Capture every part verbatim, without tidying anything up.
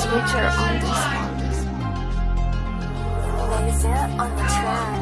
Switcher on this one. Laser on the track.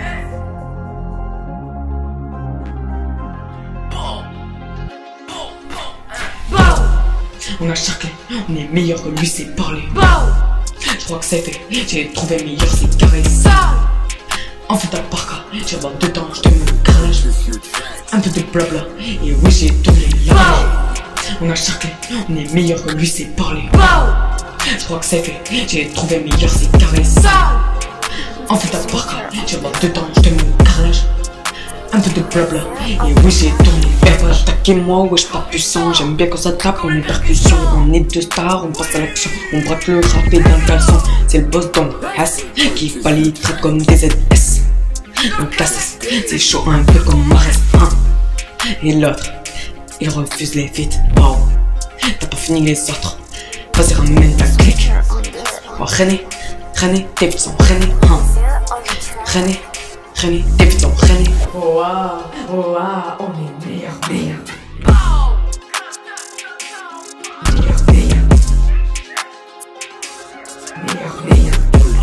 On a chacun, on est meilleur que lui, c'est parler. Je crois que c'est fait, j'ai trouvé meilleur, c'est carré. En fait, à part cas, j'ai avoir deux temps, je te mets le carrelage. Un peu de blabla, et oui, j'ai tourné la page. On a chacun, on est meilleur que lui, c'est parler. Je crois que c'est fait, j'ai trouvé meilleur, c'est carré. En fait, à part cas, j'ai avoir deux temps, je te mets le carrelage. Un peu de blabla, et oui j'ai tourné la page. Taquez-moi, wesh pas puissant, j'aime bien quand ça tape, on est percussion. On est deux stars, on passe à l'action, on braque le rap et d'un caleçon. C'est le boss dans le S, qui valide comme des Z S. Donc casses, c'est chaud un peu comme Marès, hein. Et l'autre, il refuse les feats, wow. T'as pas fini les autres, vas-y ramène ta clique. Oh René, René, tes petits sont René, hein. René, René, tes petits sont René. Oh ah, oh ah, on est meilleur, meilleur. Meilleur, meilleur. Meilleur, meilleur.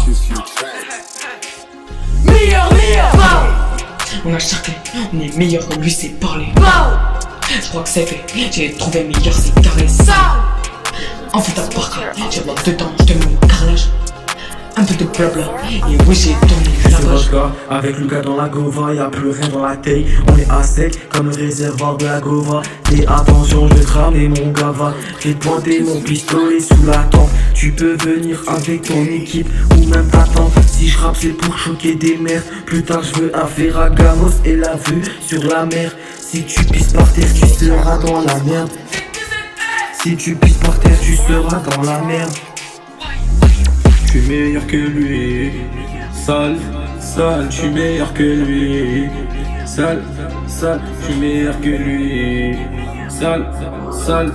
Meilleur, meilleur. On a chacun, on est meilleur que lui, c'est parler. Je crois que c'est fait, j'ai trouvé meilleur, c'est carré. En fait, à part cas, j'ai avoir deux temps, je te mets le carrelage. Un peu de blabla, et oui j'ai tourné la page. Avec le gars dans la gova, y'a plus rien dans la taille. On est à sec comme le réservoir de la gova. Et attention, je vais te ramener mon gava. J'ai pointé mon pistolet sous la tente. Tu peux venir avec ton équipe ou même t'attendre. Si je rappe c'est pour choquer des mères. Plus tard je veux affaire à Gamos et la vue sur la mer. Si tu pisses par terre tu seras dans la merde. Si tu pisses par terre tu seras dans la merde. Je suis meilleur que lui, sale, sale, je suis meilleur que lui, sale, sale, je suis meilleur que lui, sale, sale,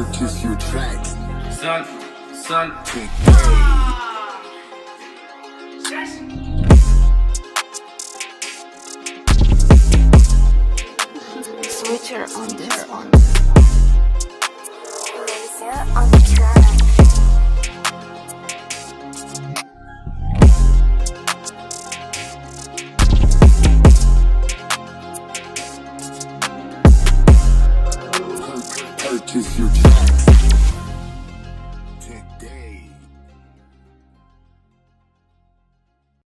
sale, sale. Switcher on this one. Laser on the track. Purchase your track.